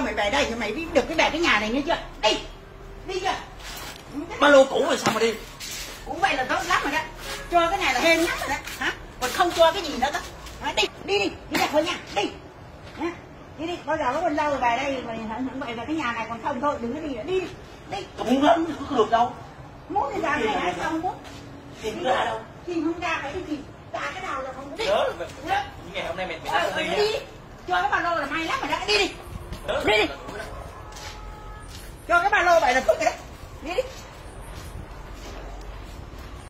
sau mày về đây thì mày được cái về cái nhà này nghe chưa? Đi chưa? Ba lô cũ rồi sao mà đi? Cũng vậy là tốt lắm rồi đó. Cho cái này là hên lắm rồi đó. Hả? Còn không cho cái gì nữa đó. Đi ra khỏi nhà, đi. Đi, bao giờ có con dâu về đây mày hẳn vậy về cái nhà này, còn không thôi đừng có đi nữa, đi. Tôi muốn lắm, có được đâu. Muốn thì ra này hả? Không muốn. Tìm ra đâu? Tìm không ra phải đi tìm. Ra cái nào là không đi. Nhớ rồi, những ngày hôm nay mày đi. Cho cái ba lô là may lắm rồi đó, đi. Cho cái ba lô vậy là phức rồi đó.